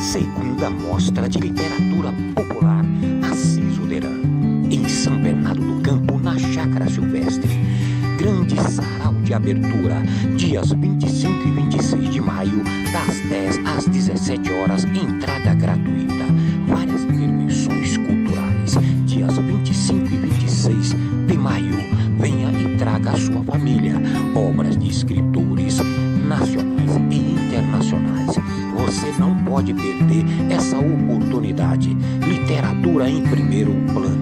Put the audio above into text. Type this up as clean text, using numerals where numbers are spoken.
Segunda Mostra de Literatura Popular Assis Oderan, em São Bernardo do Campo, na Chácara Silvestre. Grande sarau de abertura, dias 25 e 26 de maio, das 10 às 17 horas, entrada gratuita. Várias intervenções culturais, dias 25 e 26 de maio. Venha e traga a sua família. Obras de escritores nacionais e internacionais. Você não pode perder essa oportunidade. Literatura em primeiro plano.